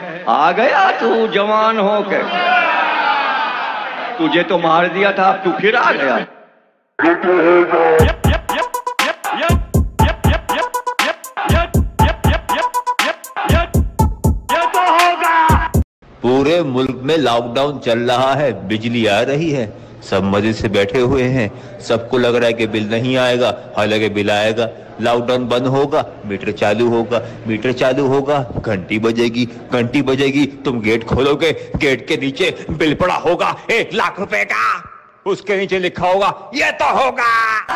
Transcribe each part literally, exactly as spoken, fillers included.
आ गया तू जवान होके, तुझे तो मार दिया था, अब तू फिर आ गया। पूरे मुल्क में लॉकडाउन चल रहा है, बिजली आ रही है, सब मजे से बैठे हुए हैं। सबको लग रहा है कि बिल नहीं आएगा, हालांकि बिल आएगा। लॉकडाउन बंद होगा, मीटर चालू होगा, मीटर चालू होगा, घंटी बजेगी, घंटी बजेगी, तुम गेट खोलोगे, गेट के नीचे बिल पड़ा होगा एक लाख रुपए का, उसके नीचे लिखा होगा ये तो होगा।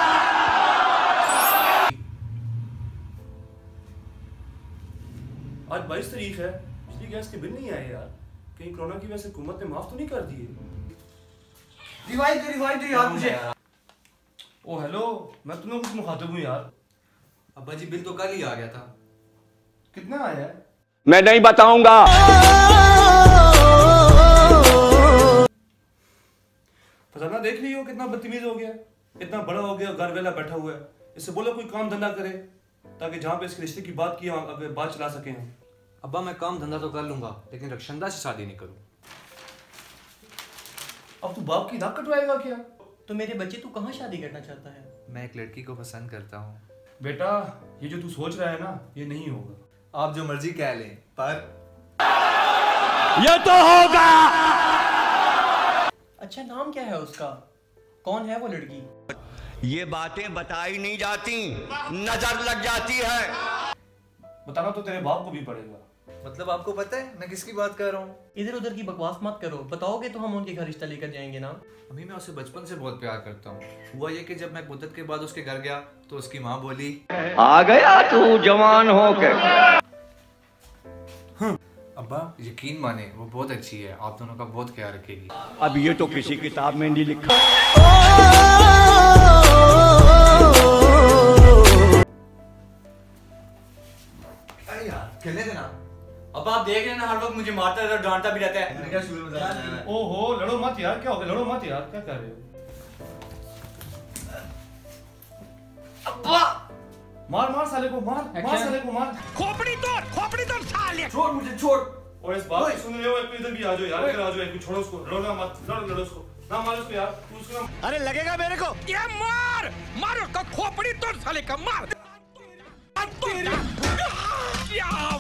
आज बाईस तारीख है, बिजली गैस के बिल नहीं आए यार। कहीं कोरोना की वजह से हुकूमत ने माफ तो नहीं कर दिए? रिवाइज दे रिवाइज दे यार मुझे। ओ हेलो, मैं तुम्हें कुछ मुखातिब हूँ यार। अब्बा जी बिल तो कल ही आ गया था। कितना आया है? मैं नहीं बताऊंगा। फसाना देख लियो कितना बदतमीज हो गया, इतना बड़ा हो गया, घर वेला बैठा हुआ है। इससे बोलो कोई काम धंधा करे ताकि जहाँ पे इसके रिश्ते की बात की अगर बात चला सके हम। अब्बा मैं काम धंधा तो कर लूंगा, लेकिन रक्षंदा से शादी नहीं करूँ। अब तू बाप की नाक कटवाएगा क्या? तो मेरे बच्चे तू कहाँ शादी करना चाहता है? मैं एक लड़की को पसंद करता हूँ। बेटा ये जो तू सोच रहा है ना, ये नहीं होगा। आप जो मर्जी कह लें, पर ये तो होगा। अच्छा नाम क्या है उसका? कौन है वो लड़की? ये बातें बताई नहीं जाती, नजर लग जाती है। बताना तो तेरे बाप को भी पड़ेगा। मतलब आपको पता है मैं किसकी बात कर रहा हूँ? इधर उधर की बकवास मत करो, बताओगे तो हम उनके घर रिश्ता लेकर जाएंगे ना। अभी मैं उसे बचपन से बहुत प्यार करता हूँ। हुआ ये कि जब मैं मुद्दत के बाद उसके घर गया तो उसकी माँ बोली, आ गया तू जवान होके। अब्बा यकीन माने वो बहुत अच्छी है, आप दोनों का बहुत ख्याल रखेगी। अब ये तो किसी किताब में नहीं लिखा। अरे यार खेलने देना। अब आप देख रहे हैं ना, हर वक्त मुझे मारता है, डांटता भी रहता है। क्या शुरू में ओहो लड़ो मत यार, क्या हो गया? लड़ो मत यार, क्या कर रहे हो? अब्बा मार मार साले को, मार मार साले को, मार। खोपड़ी तोड़, खोपड़ी तोड़ साले। छोड़ मुझे, छोड़। और इस बात को सुन रहे हो, इधर भी आ जाओ यार, इधर आ जाओ, एक छोड़ो उसको, लड़ो ना मत, लड़ो लड़ो उसको, ना मारो उसको यार, तू उसको ना। अरे लगेगा मेरे को। ये मार मार उसका, खोपड़ी तोड़ साले का, मार। क्या